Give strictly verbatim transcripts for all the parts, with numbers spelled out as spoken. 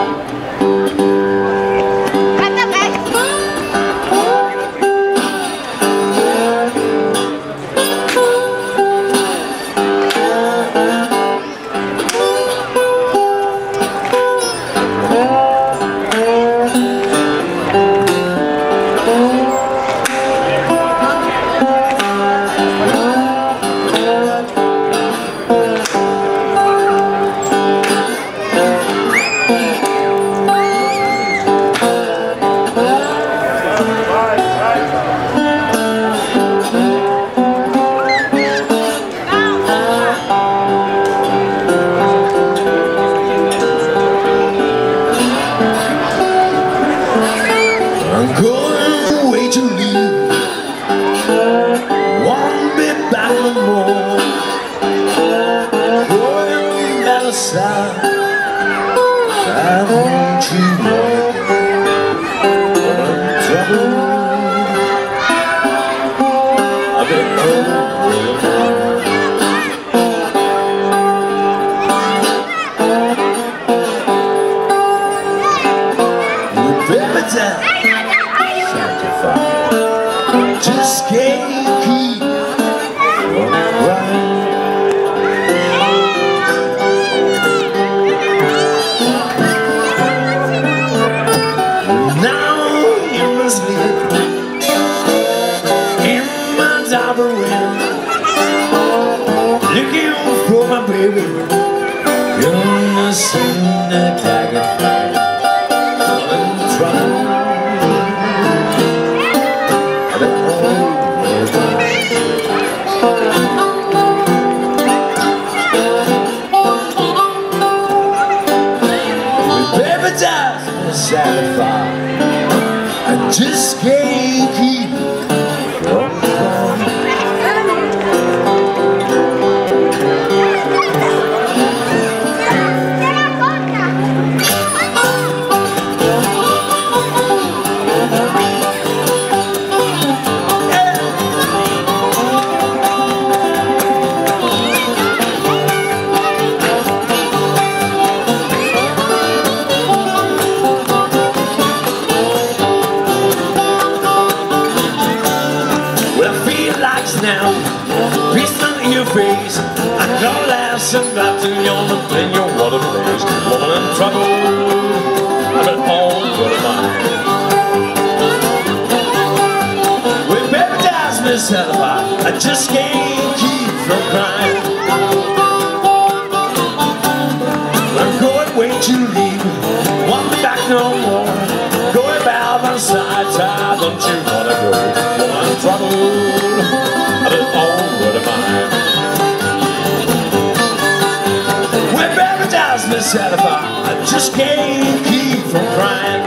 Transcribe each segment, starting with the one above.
Just can't keep from crying. Now you must live in my double room, looking for my baby. Gonna sing the dragonfly and try. Satisfied, I just can't keep from crying. Now, peace on your face. I can't laugh about to yawn in your water place. Woman in trouble, I've been all good of mine. With paradise missatisfied, I just can't keep from crying. I'm going way too late, want me back no more. Going about my side, side, don't you wanna go? Woman in trouble, satisfied, I just can't keep from crying.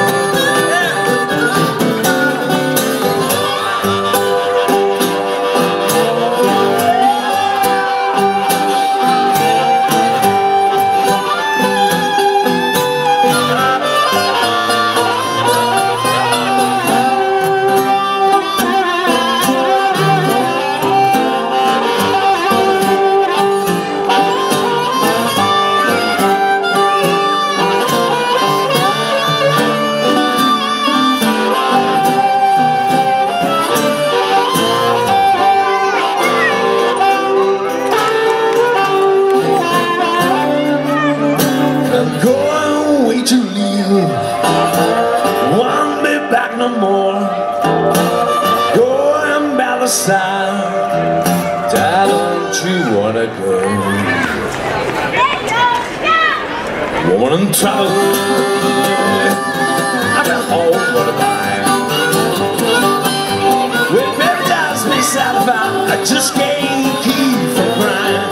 Going away to leave, won't be back no more. Going by the side, Dad, don't you wanna go? Woman in trouble, I've been all for the mind. With paradise me satisfied, I just can't keep from crying.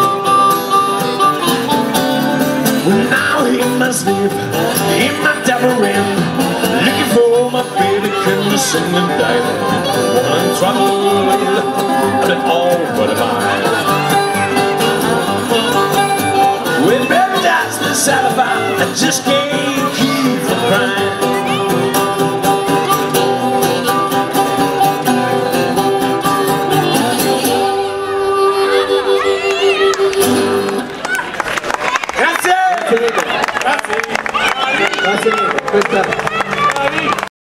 Now he must live in my double rim, looking for my baby, can sing and die. Woman in trouble, I've been all but a mind. With paradise missatisfied, I just can't keep from crying. Grazie! Grazie! Grazie mille, questa